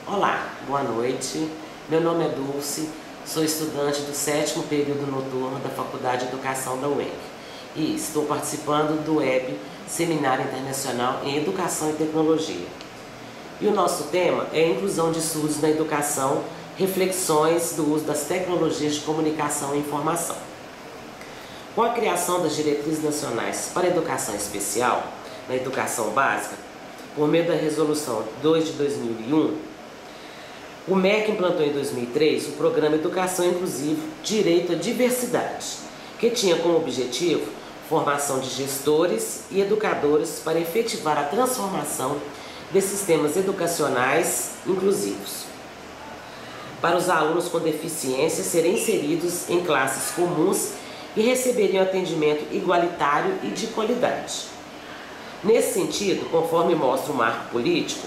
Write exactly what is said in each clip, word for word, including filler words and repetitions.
Olá, boa noite. Meu nome é Dulce, sou estudante do sétimo período noturno da Faculdade de Educação da U E C e estou participando do W E B Seminário Internacional em Educação e Tecnologia. E o nosso tema é a inclusão de surdos na educação, reflexões do uso das tecnologias de comunicação e informação. Com a criação das diretrizes nacionais para a educação especial, na educação básica, por meio da Resolução dois de dois mil e um, o M E C implantou em dois mil e três o Programa Educação Inclusiva Direito à Diversidade, que tinha como objetivo formação de gestores e educadores para efetivar a transformação de sistemas educacionais inclusivos, para os alunos com deficiência serem inseridos em classes comuns e receberiam atendimento igualitário e de qualidade. Nesse sentido, conforme mostra o marco político,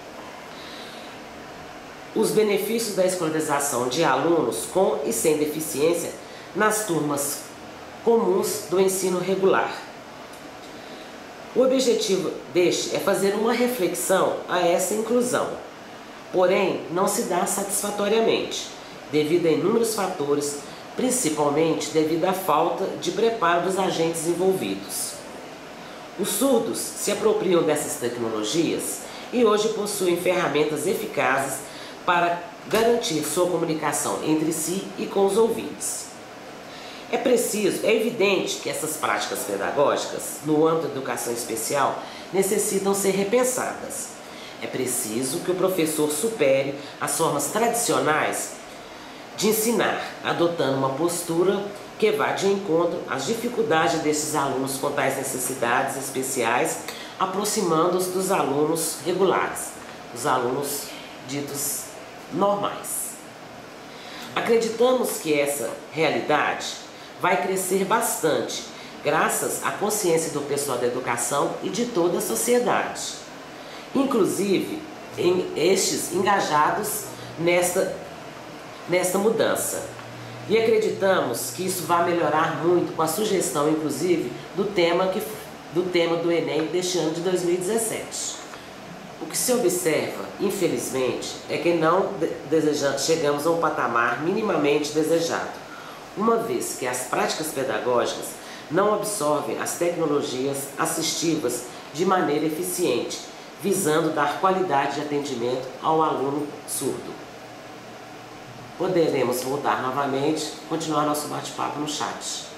os benefícios da escolarização de alunos com e sem deficiência nas turmas comuns do ensino regular. O objetivo deste é fazer uma reflexão a essa inclusão, porém não se dá satisfatoriamente, devido a inúmeros fatores, principalmente devido à falta de preparo dos agentes envolvidos. Os surdos se apropriam dessas tecnologias e hoje possuem ferramentas eficazes para garantir sua comunicação entre si e com os ouvintes. É preciso, é evidente que essas práticas pedagógicas, no âmbito da educação especial, necessitam ser repensadas. É preciso que o professor supere as formas tradicionais de ensinar, adotando uma postura que vá de encontro às dificuldades desses alunos com tais necessidades especiais, aproximando-os dos alunos regulares, os alunos ditos normais. Acreditamos que essa realidade vai crescer bastante, graças à consciência do pessoal da educação e de toda a sociedade, inclusive em estes engajados nesta, nesta mudança. E acreditamos que isso vai melhorar muito com a sugestão, inclusive, do tema, que, do, tema do Enem deste ano de dois mil e dezessete. O que se observa, infelizmente, é que não deseja, chegamos a um patamar minimamente desejado, uma vez que as práticas pedagógicas não absorvem as tecnologias assistivas de maneira eficiente, visando dar qualidade de atendimento ao aluno surdo. Poderemos voltar novamente, continuar nosso bate-papo no chat.